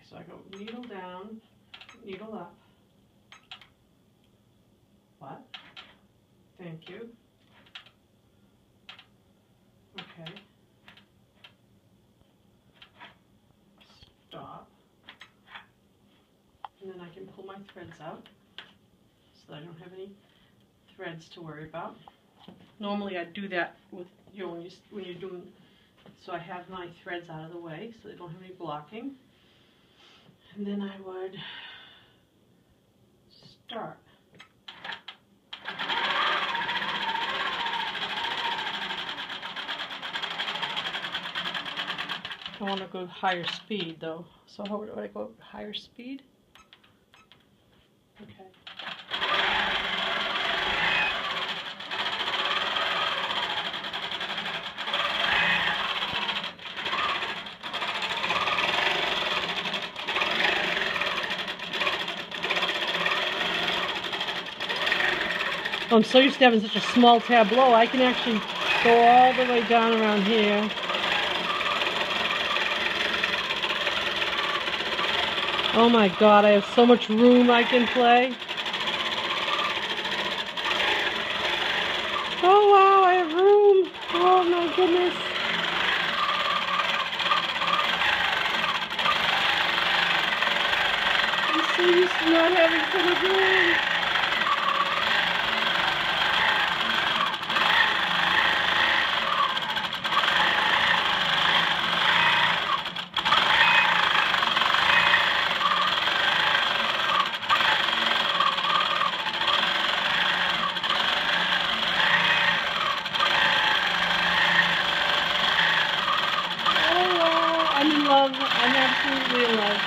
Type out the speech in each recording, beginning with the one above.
So I go needle down, needle up. What? Thank you. Okay. Stop. And then I can pull my threads out so that I don't have any threads to worry about. Normally I'd do that with, you know, when you're doing, so I have my threads out of the way so they don't have any blocking. And then I would start. I want to go higher speed though. So how do I go higher speed? Okay. I'm so used to having such a small tableau, I can actually go all the way down around here. Oh my God, I have so much room I can play. Oh wow, I have room. Oh my goodness. I'm so used to not having so much room. I'm in love. I'm absolutely in love.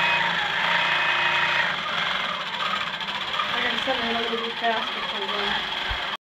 I gotta set it a little bit faster sometimes.